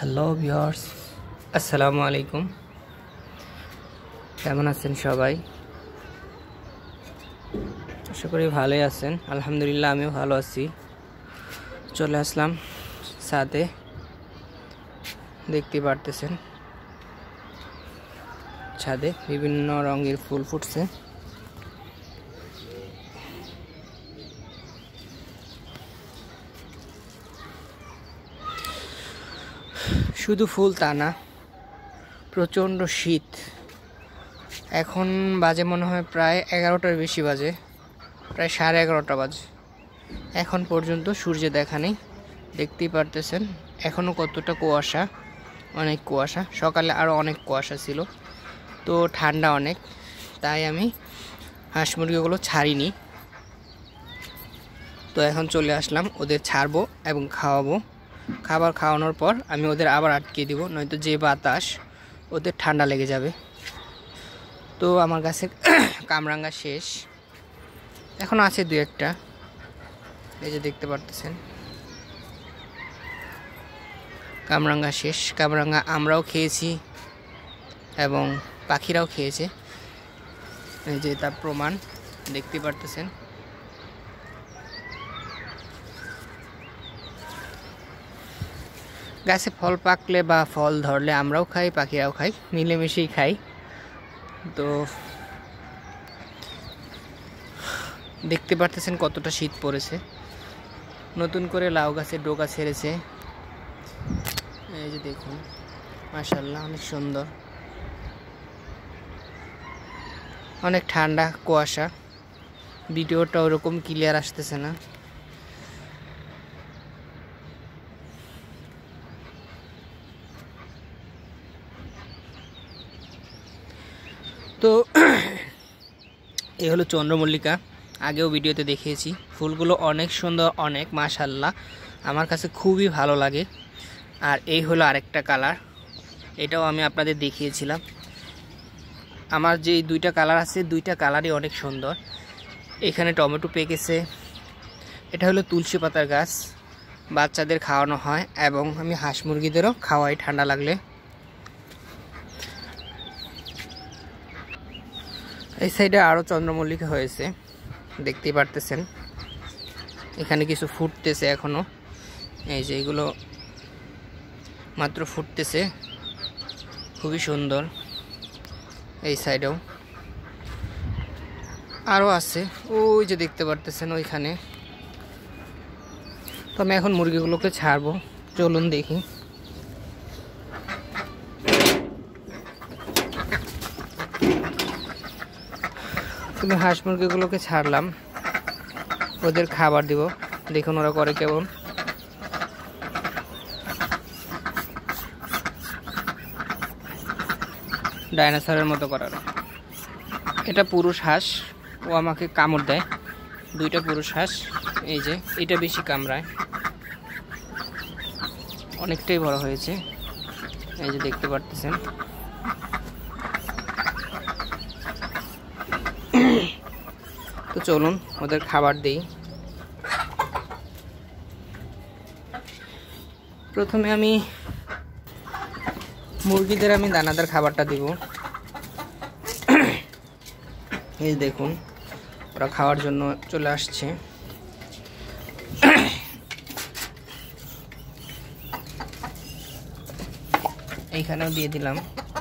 Hello viewers, আসসালামু আলাইকুম। কেমন আছেন সবাই? আশা করি ভালোই আছেন। আলহামদুলিল্লাহ আমিও ভালো আছি। চলে আসলাম ছাদে, দেখতে পারতেছেন ছাদে বিভিন্ন রঙের ফুল ফুটছে। শুধু ফুল তা না, প্রচণ্ড শীত। এখন বাজে মনে হয় প্রায় 11টার বেশি বাজে, প্রায় 11:30 বাজে। এখন পর্যন্ত সূর্য দেখা নেই, দেখতেই পারতেছেন। এখনও কতটা কুয়াশা, অনেক কুয়াশা। সকালে আরও অনেক কুয়াশা ছিল, তো ঠান্ডা অনেক, তাই আমি হাঁস মুরগিগুলো ছাড়িনি। তো এখন চলে আসলাম, ওদের ছাড়বো এবং খাওয়াবো। খাবার খাওয়ানোর পর আমি ওদের আবার আটকে দিব, নয়তো যে বাতাস ওদের ঠান্ডা লেগে যাবে। তো আমার কাছে কামরাঙ্গা শেষ, এখন আছে দু একটা, এই যে দেখতে পারতেছেন। কামরাঙ্গা শেষ। কামরাঙ্গা আমরাও খেয়েছি এবং পাখিরাও খেয়েছে, এই যে তার প্রমাণ দেখতে পারতেছেন। গাছে ফল পাকলে বা ফল ধরলে আমরাও খাই, পাখিরাও খাই, মিলেমিশেই খাই। তো দেখতে পারতেছেন কতটা শীত পড়েছে। নতুন করে লাউ গাছের ডোকা ছেড়েছে, এই যে দেখুন, মাশাআল্লাহ অনেক সুন্দর। অনেক ঠান্ডা, কুয়াশা, ভিডিওটা ওরকম ক্লিয়ার আসতেছে না। তো এই হলো চন্দ্রমল্লিকা, আগেও ভিডিওতে দেখিয়েছি। ফুলগুলো অনেক সুন্দর, অনেক মাশাআল্লাহ, আমার কাছে খুবই ভালো লাগে। আর এই হলো আরেকটা কালার, এটাও আমি আপনাদের দেখিয়েছিলাম। আমার যে দুইটা কালার আছে, দুইটা কালারই অনেক সুন্দর। এখানে টমেটো পেকেছে। এটা হলো তুলসী পাতার গাছ, বাচ্চাদের খাওয়ানো হয় এবং আমি হাঁস মুরগিদেরও খাওয়াই ঠান্ডা লাগলে। এই সাইডে আরও চন্দ্রমল্লিকা হয়েছে, দেখতেই পারতেছেন। এখানে কিছু ফুটতেছে এখনো, এই যে এগুলো মাত্র ফুটতেছে, খুবই সুন্দর। এই সাইডেও আরও আছে, ওই যে দেখতে পারতেছেন ওইখানে। তো আমি এখন মুরগিগুলোকে ছাড়বো, চলুন দেখি। তুমি হাঁস মুরগিগুলোকে ছাড়লাম, ওদের খাবার দিব, দেখুন ওরা করে কেমন। ডাইনোসরের মতো করার। এটা পুরুষ হাঁস, ও আমাকে কামড় দেয়। দুইটা পুরুষ হাঁস, এই যে এটা বেশি কামড়ায়, অনেকটাই বড় হয়েছে, এই যে দেখতে পারতেছেন। তো চলুন ওদের খাবার দেই। প্রথমে আমি মুরগিদের দানাদার খাবারটা দিব। এই দেখুন ওরা খাওয়ার জন্য চলে আসছে। এইখানেও দিয়ে দিলাম।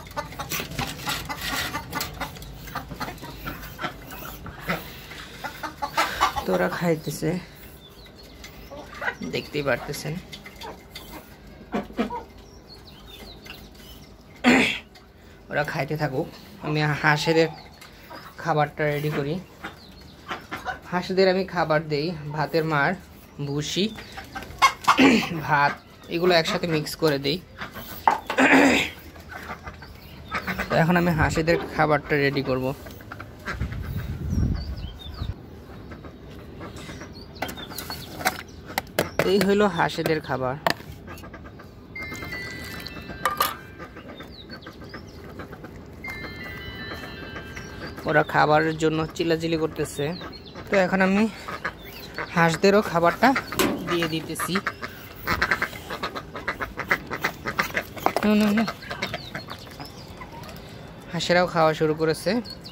তো ওরা খাইতেছে, দেখতেই পারতেছেন। ওরা খাইতে থাকুক, আমি হাঁসেদের খাবারটা রেডি করি। হাঁসদের আমি খাবার দেই, ভাতের মাড়, ভুসি, ভাত, এগুলো একসাথে মিক্স করে দেই। তো এখন আমি হাঁসেদের খাবারটা রেডি করব। এই হলো হাঁসেদের খাবার। ওরা খাবারের জন্য চিল্লাচিল্লি করতেছে। তো এখন আমি হাঁসদেরও খাবারটা দিয়ে দিতেছি। হাঁসেরাও খাওয়া শুরু করেছে,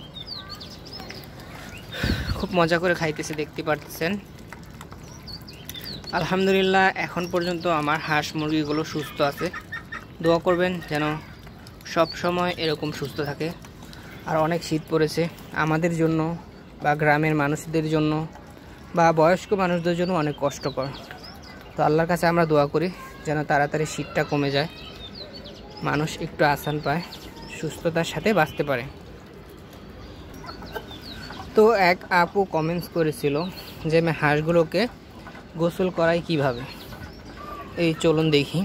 খুব মজা করে খাইতেছে, দেখতে পারতেছেন। আলহামদুলিল্লাহ এখন পর্যন্ত আমার হাঁস মুরগিগুলো সুস্থ আছে। দোয়া করবেন যেন সব সময় এরকম সুস্থ থাকে। আর অনেক শীত পড়েছে আমাদের জন্য বা গ্রামের মানুষদের জন্য বা বয়স্ক মানুষদের জন্য অনেক কষ্টকর। তো আল্লাহর কাছে আমরা দোয়া করি যেন তাড়াতাড়ি শীতটা কমে যায়, মানুষ একটু আসান পায়, সুস্থতার সাথে বাঁচতে পারে। তো এক আপু কমেন্টস করেছিল যে আমি হাঁসগুলোকে গোসল করাই কিভাবে। এই চলুন দেখি।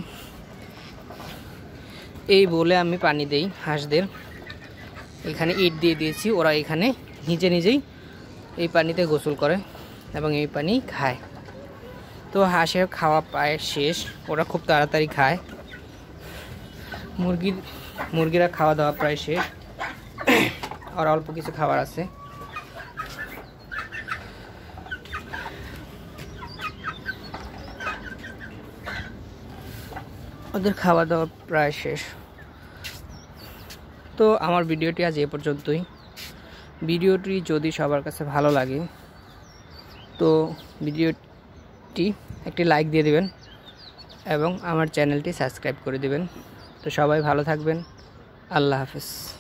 এই বলে আমি পানি দেই হাঁসদের, এখানে ইট দিয়ে দিয়েছি, ওরা এখানে নিজেই এই পানিতে গোসল করে এবং এই পানি খায়। তো হাঁসের খাওয়া প্রায় শেষ, ওরা খুব তাড়াতাড়ি খায়। মুরগিরা খাওয়া দাওয়া প্রায় শেষ, আর অল্প কিছু খাবার আছে। ওদের খাওয়া দাওয়া প্রায় শেষ। তো আমার ভিডিওটি আজ এ পর্যন্তই। ভিডিওটি যদি সবার কাছে ভালো লাগে তো ভিডিওটি একটি লাইক দিয়ে দেবেন এবং আমার চ্যানেলটি সাবস্ক্রাইব করে দেবেন। তো সবাই ভালো থাকবেন। আল্লাহ হাফেজ।